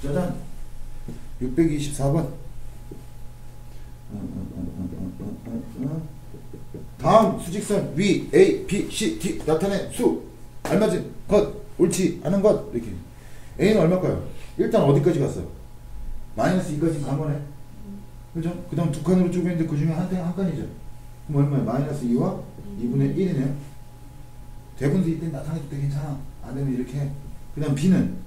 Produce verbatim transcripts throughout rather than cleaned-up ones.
짜잔. 육백이십사 번. 다음 수직선 위 A, B, C, D 나타낸 수 알맞은 것 옳지 않은 것 이렇게. A는 얼마일까요? 일단 어디까지 갔어? 마이너스 이까지 간 거네. 그죠? 그 다음 두 칸으로 쪼개는데 그 중에 한, 한 칸이죠. 그럼 얼마야? 마이너스 이와 이분의 일이네요. 대분수 이때 나타내도 돼. 괜찮아. 안 되면 이렇게 해. 그 다음 B는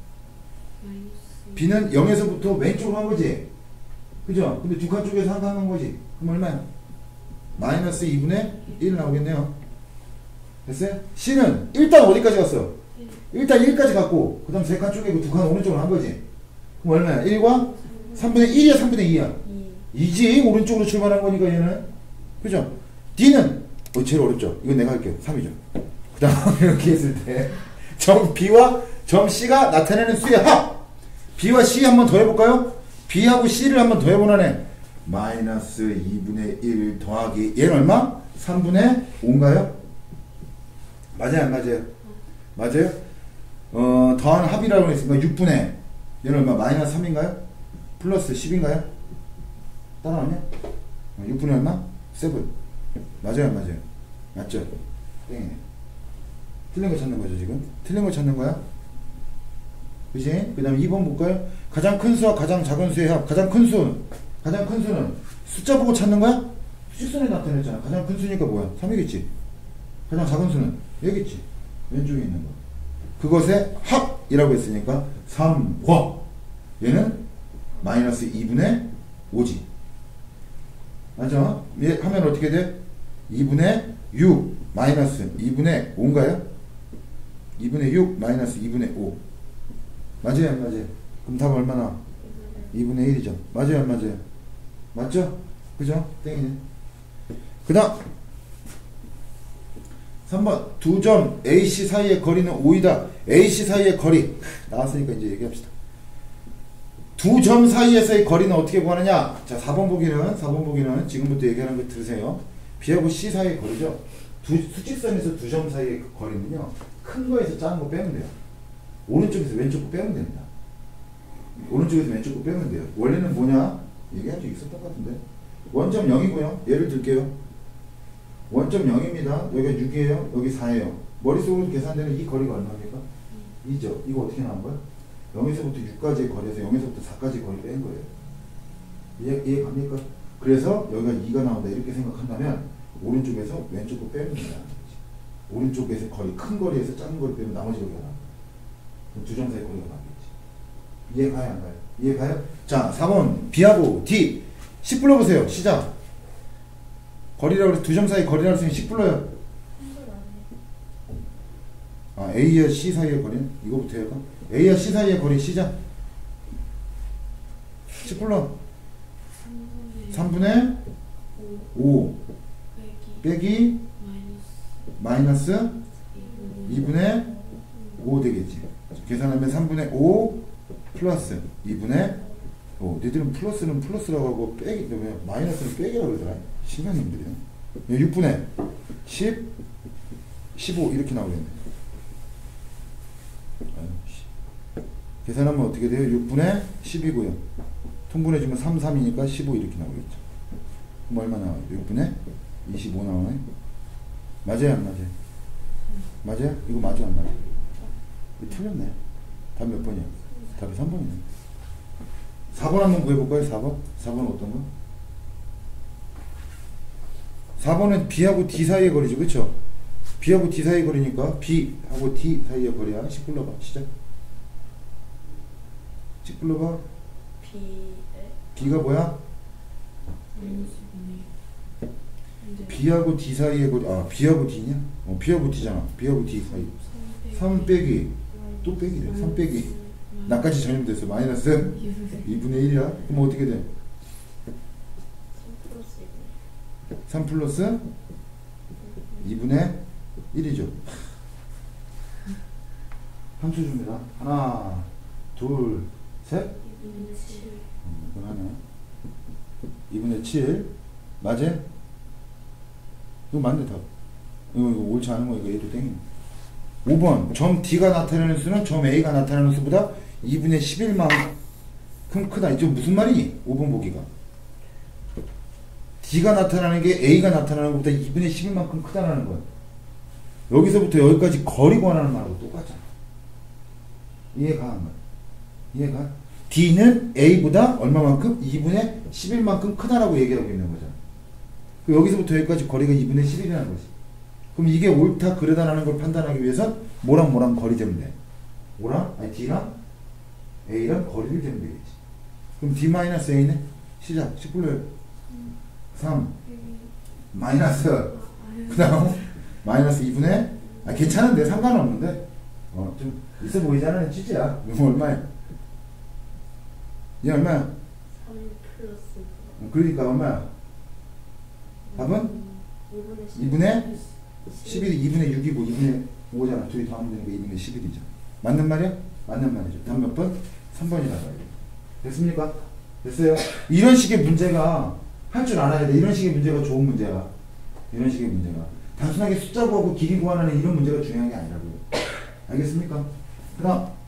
B는 영에서부터 왼쪽으로 한 거지. 그죠? 근데 두 칸 쪽에서 한 칸 한 거지. 그럼 얼마야? 마이너스 이분의 일 나오겠네요. 됐어요? C는 일단 어디까지 갔어? 일단 일까지 갔고 그 다음 세 칸 쪼개고 두 칸 오른쪽으로 한 거지. 그럼 얼마야? 일과 삼분의 일이야 삼분의 이야? 이지. 오른쪽으로 출발한 거니까 얘는. 그죠? D는 어, 제일 어렵죠? 이건 내가 할게요. 삼이죠. 그 다음 이렇게 했을 때 점 B와 점 C가 나타내는 수의 합. B와 C 한번 더 해볼까요? B하고 C를 한번 더 해보라네. 마이너스 이분의 일 더하기 얘는 얼마? 삼분의 오인가요? 맞아요 안 맞아요? 맞아요? 어, 더한 합이라고 했으니까 육분의 얘는 얼마? 마이너스 삼인가요? 플러스 십인가요? 따라왔냐? 어, 육분의 얼마? 칠. 맞아요 안 맞아요? 맞죠? 땡이네. 틀린 거 찾는 거죠 지금? 틀린 거 찾는 거야? 그치? 그 다음 이 번 볼까요? 가장 큰 수와 가장 작은 수의 합. 가장 큰 수는 가장 큰 수는 숫자 보고 찾는 거야? 수직선에 나타냈잖아. 가장 큰 수니까 뭐야? 삼이겠지. 가장 작은 수는 여기있지. 왼쪽에 있는 거. 그것의 합이라고 했으니까 삼과 얘는 마이너스 이분의 오지. 맞아? 얘 하면 어떻게 돼? 이분의 육 마이너스 이분의 오인가요? 이분의 육 마이너스 이분의 오. 맞아요 안 맞아요? 그럼 답은 얼마나? 이분의 일이죠. 맞아요 안 맞아요? 맞죠? 그죠? 땡이네. 그 다음 삼 번 두 점 에이씨 사이의 거리는 오이다. 에이씨 사이의 거리 나왔으니까 이제 얘기합시다. 두 점 사이에서의 거리는 어떻게 구하느냐? 자, 사 번 보기는 사 번 보기는 지금부터 얘기하는 거 들으세요. B하고 C 사이의 거리죠. 두, 수직선에서 두 점 사이의 그 거리는요, 큰 거에서 작은 거 빼면 돼요. 오른쪽에서 왼쪽 거 빼면 됩니다. 오른쪽에서 왼쪽 거 빼면 돼요. 원래는 뭐냐? 얘기한 적 있었던 것 같은데. 원점 영이고요. 예를 들게요. 원점 영입니다. 여기가 육이에요. 여기 사예요. 머릿속으로 계산되는 이 거리가 얼마입니까? 이죠. 이거 어떻게 나온 거야? 영에서부터 육까지의 거리에서 영에서부터 사까지의 거리 뺀 거예요. 이해, 이해 갑니까? 그래서 여기가 이가 나온다 이렇게 생각한다면 오른쪽에서 왼쪽 거 빼면 된다. 오른쪽에서 거리 큰 거리에서 작은 거리 빼면 나머지 거리가 나와. 두 점 사이 거리가 나오겠지. 이해 가요 안 가요? 이해 가요? 자, 사 번 B하고 D 십 불러보세요. 시작. 거리라고 해서 두 점 사이 거리라고 했으면 십 불러요. 아, A와 C 사이의 거리는? 이거부터 해볼까? A와 C 사이의 거리 시작. 십 불러. 삼분의 오 빼기 마이너스 이분의 오 되겠지. 계산하면 삼분의 오 플러스 이분의 오. 니들은 플러스는 플러스라고 하고 빼기, 왜 마이너스는 빼기라고 그러더라. 신경님들이요. 육분의 십, 십오 이렇게 나오겠네. 계산하면 어떻게 돼요? 육분의 십이고요. 통분해주면 삼, 삼이니까 십오 이렇게 나오겠죠. 그럼 얼마 나와요? 육분의 이십오 나오네. 맞아요 안 맞아요? 맞아요? 이거 맞아 안 맞아요? 이거 틀렸네. 답 몇 번이야? 답이 삼 번이네. 사 번 한번 구해볼까요? 사 번? 사 번은 어떤 거? 사 번은 B하고 D 사이의 거리죠. 그쵸? B하고 D 사이의 거리니까 B하고 D 사이의 거리야. 십 불러봐. 시작. 십 불러봐. B B가 뭐야? B하고 D 사이의 거리. 아, B하고 D냐? 어, B하고 D잖아. B하고 D 사이. 삼 빼기 또 빼기래. 삼 빼기 나까지 전염됐어. 마이너스 이분의 일이야. 그럼 어떻게 돼? 삼 플러스 이분의 일이죠. 함수 줍니다. 하나, 둘, 셋. 이분의 칠. 음, 이건 하나. 이분의 칠. 맞아? 이거 맞네, 답. 이거, 이거 옳지 않은 거니까 얘도 땡이. 오 번. 점 D가 나타내는 수는 점 A가 나타내는 수보다 이분의 십일 만, 그럼 크다. 이제 무슨 말이니? 오 번 보기가. D가 나타나는 게 A가 나타나는 것보다 이분의 십일만큼 크다라는 거야. 여기서부터 여기까지 거리 구하라는 말하고 똑같잖아. 이해가 안 가? 이해가? D는 A보다 얼마만큼? 이분의 십일만큼 크다라고 얘기하고 있는 거잖아. 여기서부터 여기까지 거리가 이분의 십일이라는 거지. 그럼 이게 옳다 그르다라는 걸 판단하기 위해서 뭐랑 뭐랑 거리 재면 돼? 뭐랑? 아니 D랑 A랑 거리를 재면 되겠지. 그럼 D-A는 시작. 십 불러요. 삼 마이너스 그 다음 마이너스 이분의 아 괜찮은데 상관없는데 어 좀 있어 보이잖아. 찌찌야. 이거 얼마야? 얘 얼마야? 삼 플러스 어, 그러니까 얼마야? 답은? 이분의 십일이 이분의 육이고 이분의 오잖아. 둘이 더하면 되니까 이분의 십일이죠. 맞는 말이야? 맞는 말이죠. 다음 몇 번? 삼 번이라고 해요. 됐습니까? 됐어요? 이런 식의 문제가 할 줄 알아야 돼. 이런 식의 문제가 좋은 문제야. 이런 식의 문제가. 단순하게 숫자 구하고 길이 구하는 이런 문제가 중요한 게 아니라고요. 알겠습니까? 그 다음